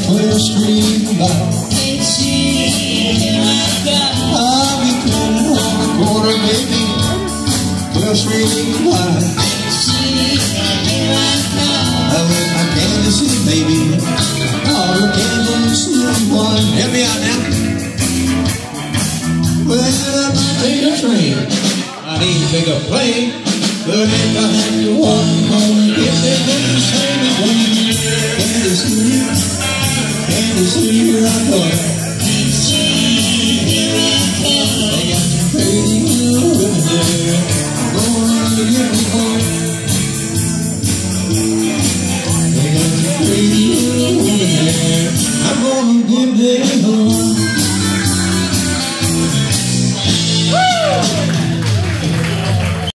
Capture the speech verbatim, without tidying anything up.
twelfth Street line. I'll be coming on the corner, baby, twelfth Street line. Oh, with my Kansas City baby, all the Kansas City one. Help me out now. Well, I take a train, I need to take a plane, but if I have to walk home, if they do the same as one, Kansas City, Kansas City, here I go.